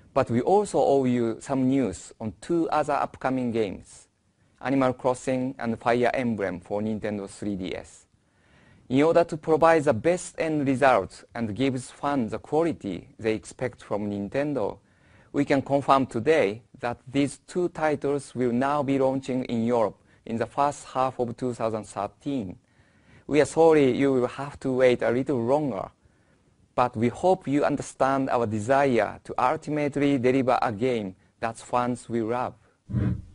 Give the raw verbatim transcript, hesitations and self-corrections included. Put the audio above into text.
But we also owe you some news on two other upcoming games, Animal Crossing and Fire Emblem for Nintendo three D S. In order to provide the best end result and give fans the quality they expect from Nintendo, we can confirm today that these two titles will now be launching in Europe in the first half of two thousand thirteen. We are sorry you will have to wait a little longer, but we hope you understand our desire to ultimately deliver a game that fans will love.